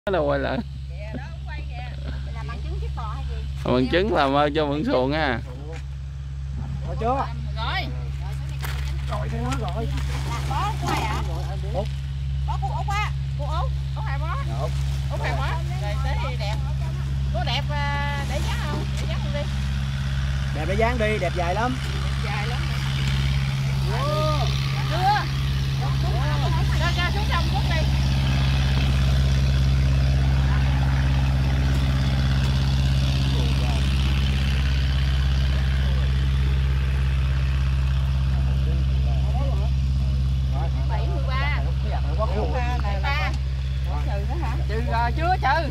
đâu quay lại. Là bằng chứng chiếc bò hay gì? Bằng chứng làm ơn cho mượn xuồng ha. Rồi chưa? Rồi. Rồi thế nó rồi. Là bó của ai ạ? Bó của Út á. Của Út. Út hai bó. Út hai bó. Rồi tới đi đẹp. Có đẹp để dán không? Để dán luôn đi. Đẹp để dán đi, đẹp dài lắm. Đẹp dài lắm. Chưa. Cho xuống sông chút đi. Trừ rồi chưa trừ.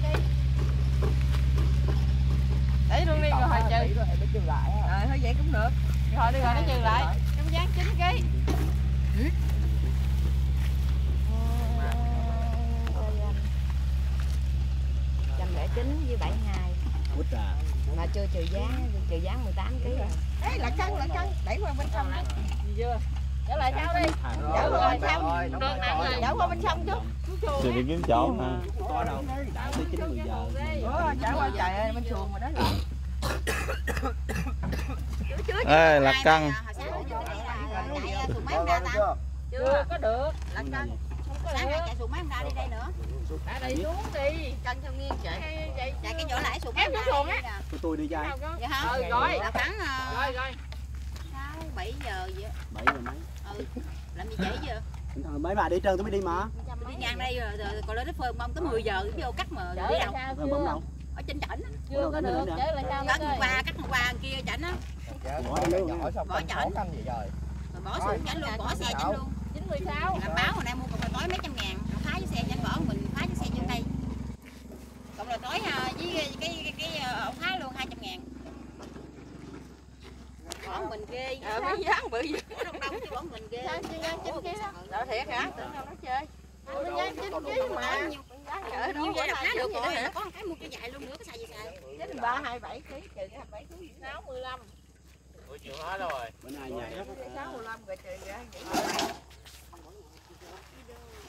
Để luôn đi rồi hồi trừ. Rồi thôi vậy cũng được. Rồi đi rồi nó trừ lại. Trong dán 9 kg. 109 với 72. Mà chưa trừ dán 18 kg rồi. Đấy là cân đẩy qua bên sông đó. Chưa. Trở lại sau đi. Trở qua bên sông. Được nặng rồi. Trở qua bên sông chút. Thì đi kiếm chỗ ha. Có đâu. Tới 9-10 giờ. Trở qua trời ơi bên xuồng mà đó rồi. Ê, lạc cân. Chưa có được. Lạc cân. Sáng nay chạy xuồng mấy hôm ra đi đây nữa. Đã đây xuống đi. Cân theo nghiêng chạy. Chạy cái chỗ lại xuồng ép xuống xuồng á. Tôi đi chơi. Dạ hả? Rồi. Là khoảng rồi. 7 giờ vậy. 7 giờ mấy. Làm gì trễ giờ? Mấy bà đi trơn tôi mới đi mà. Đi ngang đây rồi còn lên nó phơi bông tới 10 giờ vô cắt mà đi đâu? Phơi bông đâu? Ở trên chảnh á. Chưa có được. Cắt hôm qua kia chảnh á. Bỏ chảnh. Rồi bỏ xuống chảnh luôn, bỏ xe chảnh luôn. 96. Làm báo hồi nay mua cục tối mấy trăm ngàn, phá với xe chảnh bỏ mình phá với xe trên đây. Cộng là tối với cái ông phá luôn 200 ngàn. Bỏ mình ghê. Mấy dáng bự gì. Bỏ đông đông chứ bỏ mình ghê. Sao chưa dán 9 kg đó. Đó thiệt hả? Tưởng đâu nó chơi. Nó dán 9 kg mà. Nhiều vậy đập được rồi. Có một cái mua cho dài luôn nữa, có xài gì xài. 93 27 kg trừ 27 kg 65. Ủa chịu hết rồi. Bữa nay nhảy. 65 rồi trừ ra vậy.